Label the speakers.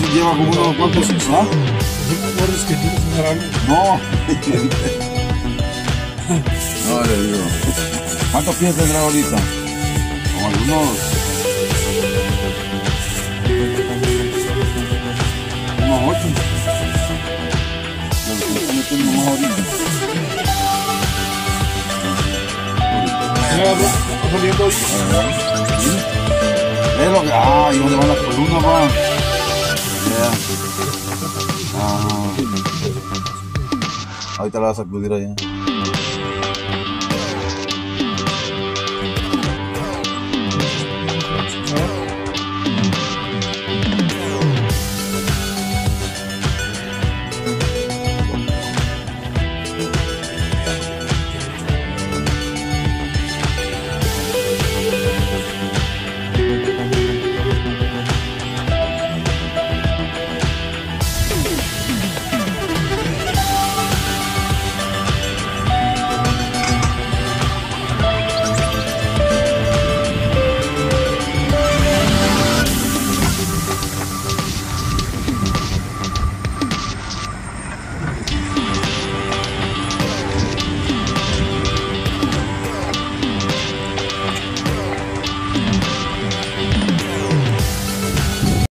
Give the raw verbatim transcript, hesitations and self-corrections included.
Speaker 1: lleva como unos cuantos. ¿Ah?
Speaker 2: ¿Recuerdas que tienes un gran...
Speaker 1: No. No, le digo. ¿Cuántos pies tendrá ahorita? Como algunos. Unos ocho. Pero que están metiendo más ahorita.
Speaker 2: Ya, está saliendo ahí.
Speaker 1: Es lo que. Ah, ¿y dónde van las columnas, va? Ya. Ah. Ahorita la vas a sacudir allá.